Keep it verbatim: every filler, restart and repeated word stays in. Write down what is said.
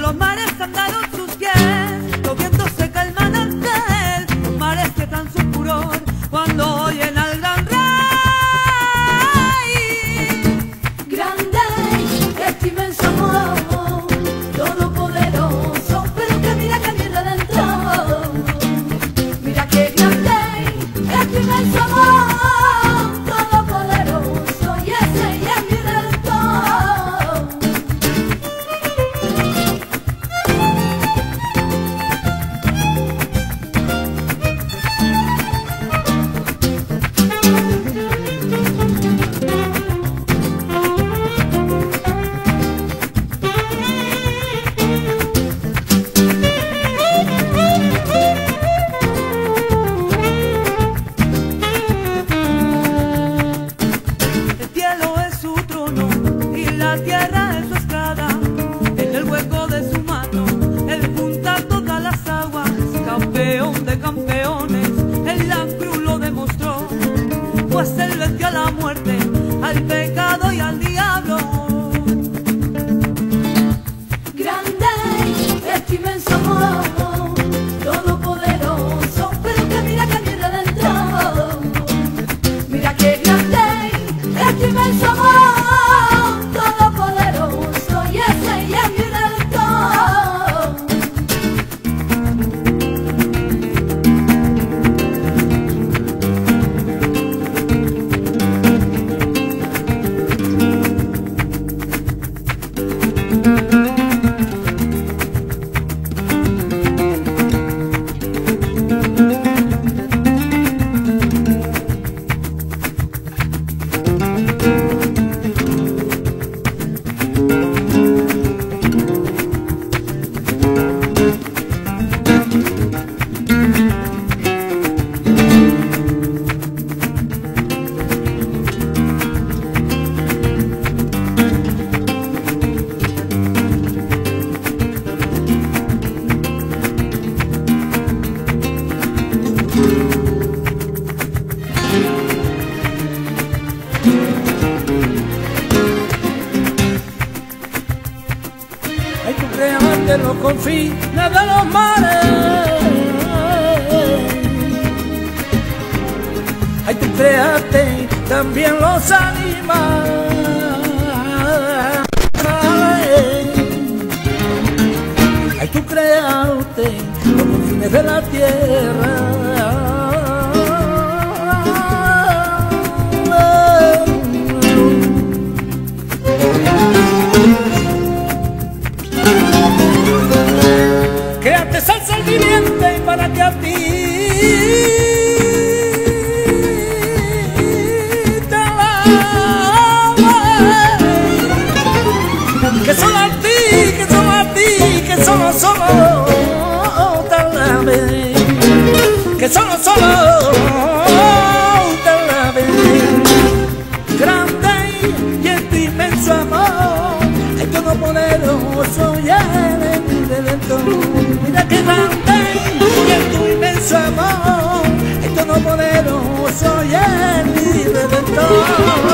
los mares cantaron sus pies, los vientos se calman ante él, los mares quedan su furor cuando oyen al gran rey. Grande este inmenso amor, todopoderoso, pero que mira que mi redentor. Mira que grande este inmenso amor, todopoderoso, y ese y es mi redentor. El cielo es su trono y la tierra es su estrada. En el hueco de su mano él junta todas las aguas. Campeón de campeones, en la cruz lo demostró, pues él venció a la muerte, al pecado y al diablo. Grande este inmenso amor, todopoderoso, pero que mira que mi redentor. Mira que grande este inmenso amor, todopoderoso, y ese y es mi redentor. Ay, tú creaste los confines de los mares. Ay, tú creaste también los animales. Ay, tú creaste los confines de la tierra. Creaste salsa al viviente para que a ti te alabe. Que solo a ti, que solo a ti, que solo, solo te alabe. Que solo, solo te alabe. Grande y en tu inmenso amor, el todopoderoso y el redentor. Mira que grande y en tu inmenso amor, el todopoderoso y el redentor.